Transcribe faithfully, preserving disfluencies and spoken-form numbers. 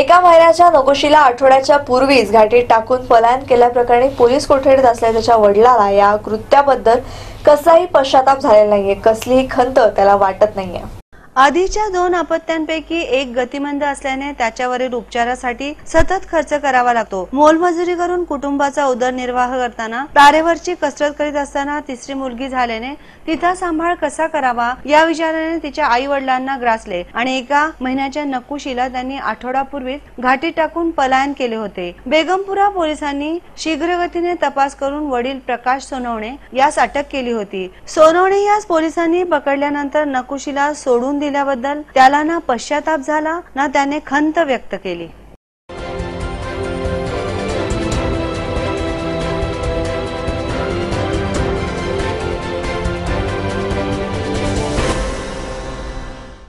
एका महिन्याच्या नकोशीला आठवड्याच्या पूर्वीच घाटीत टाकून पलायन केल्याप्रकरणी पोलीस कोठडीत असलेल्या त्याच्या वडिलाला या कृत्याबद्दल कसलाही पश्चाताप झालेला नाहीये, कसलीही खंत त्याला वाटत नाहीये। आधीच्या दोन अपत्यांपैकी एक गतिमंद असल्याने त्याच्यावरील उपचारासाठी सतत खर्च करावा लागतो। मोलमजुरी करून कुटुंबाचा उदरनिर्वाह करताना तारेवरची कसरत करीत असताना तिसरी मुलगी झाल्याने तिचा सांभाळ कसा करावा या विचाराने तिच्या आई वडिलांना ग्रासले आणि एका महिन्याच्या नकुशीला त्यांनी आठवडापूर्वीच घाटीत टाकून पलायन केले होते। बेगमपुरा पोलिसांनी शीघ्रगतीने तपास करून वडील प्रकाश सोनवणे यास अटक केली होती। सोनवणे यास पोलिसांनी पकडल्यानंतर नकुशीला सोडून दिल्याबद्दल त्याला ना पश्चाताप झाला ना त्याने खंत व्यक्त केली।